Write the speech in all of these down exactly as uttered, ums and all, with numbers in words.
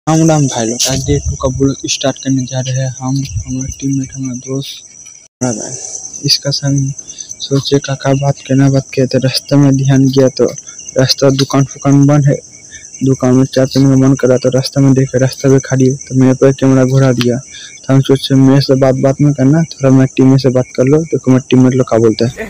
राम राम भाई लोग, आज डे टू का ब्लॉग स्टार्ट करने जा रहे हैं। हम हमारा टीममेट हमारा दोस्त भाई इसका संग सोचे काका बात करना बात किया तो रास्ते में ध्यान गया तो रास्ता दुकान फुकान बंद है। दुकान में चाय पीने का मन करा तो रास्ते में देखे रास्ते पे खड़ी है तो मेरे पर कैमरा घुरा दिया। तो हम सोचे मेरे से बात बात में करना, थोड़ा मैं टीम में से बात कर लो तो मेरे टीममेट लोग का बोलता है।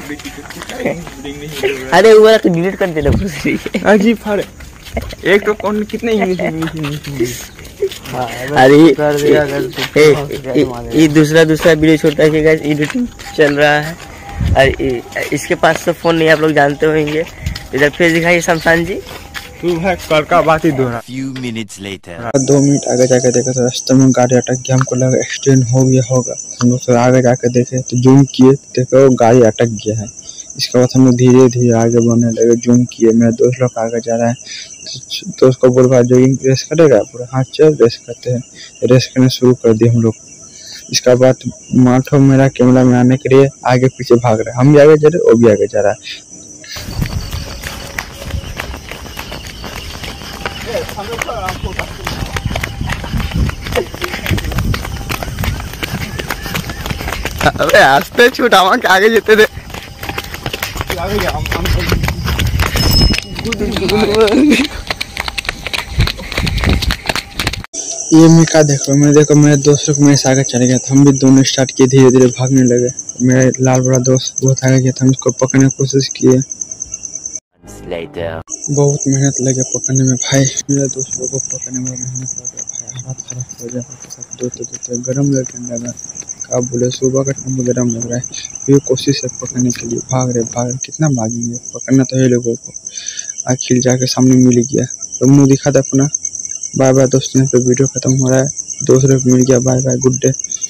अरे वो तो डिलीट कर देना अजीब फाड़े एक तो कौन कितने इंग्लिश इंग्लिश अरे कर दिया कर ये दूसरा दूसरा वीडियो छोड़ता है कि गाइस एडिटिंग चल रहा है और इसके पास तो फोन नहीं, आप लोग जानते होंगे। इधर फिर दिखाइए शमशान जी, तू भाई कल का बात ही दोहरा। Few minutes later. दो मिनट आगे जाके देखा तो रास्ते में गाड़ी अटक गया, हमको लगा एक्सीडेंट हो गया होगा। हम लोग तो आगे जाके देखे तो जूम किए, देखो गाड़ी अटक गया है। इसके बाद हम लोग धीरे धीरे आगे बढ़ने लगे, जूम किए। मेरा दोस्त लोग आगे जा रहा है तो उसको बोल भाई जॉगिंग रेस करेगा, पूरा हाथ चल रेस करते हैं। रेस करने शुरू कर दिए हम लोग। इसका बाद माठो मेरा कैमरा में आने के लिए आगे पीछे भाग रहा है। हम भी आगे जा रहे, वो भी आगे जा रहा है। अबे आस्ते छुटावा के आगे जेते थे ये मैं क्या देखो मैं देखो मेरे दोस्तों को मेरे से आगे चले गया था। हम भी दोनों स्टार्ट किए, धीरे धीरे भागने लगे। मेरा लाल बड़ा दोस्त बहुत आगे गया था, हम इसको पकड़ने की कोशिश किए। बहुत मेहनत लगे पकड़ने में भाई। मेरे दोस्त लोगों को पकड़ने में मेहनत लगा भाई, हालत खराब हो जाए। दोते दोते गर्म लगने लगा, क्या बोले सुबह का टाइम गर्म लग रहा है। ये कोशिश है पकड़ने के लिए, भाग रहे भाग रहे कितना भागेंगे, पकड़ना तो है लोगों को। आखिर जाके सामने मिल गया तो मुँह दिखा था अपना। बाय बाय दोस्तों, यहाँ पे वीडियो खत्म हो रहा है। दोस्तों मिल गया, बाय बाय, गुड डे।